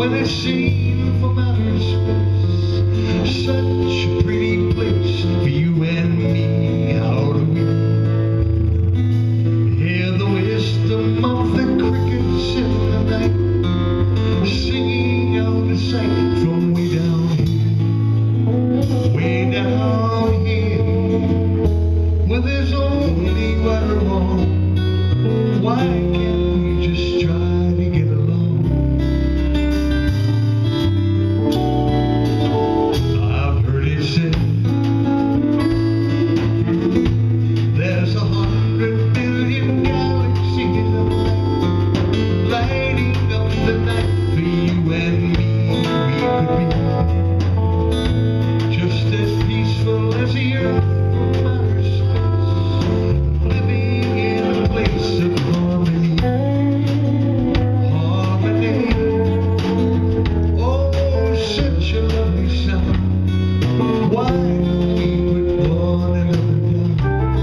when it's seen from outer space, such a pretty place for you and me. How do we hear the wisdom of the crickets in the night, singing out a sight from way down here, way down here, where there's only right or wrong? Why can't we just try to get along? I've heard it said there's 100 billion galaxies of light lighting up the night for you and me. We could be just as peaceful as the earth from outer space, living in a place of harmony. Harmony, oh, such a lovely sound. Why don't we put one another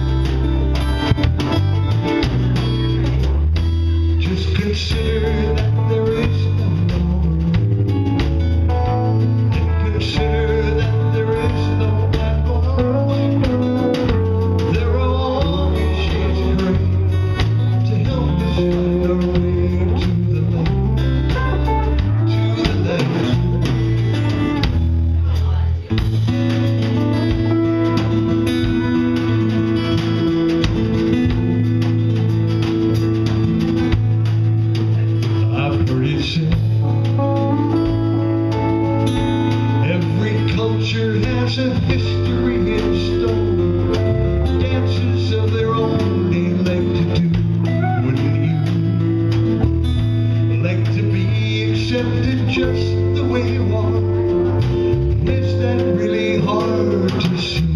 down? Just consider that there is no wrong, and consider that there is no black or white. There are all shades of gray to help us find our way to the light, to the light. I've heard it said every culture has a history in stone, dances of their own they like to do. Wouldn't you like to be accepted just the way you are? Is that really hard to see?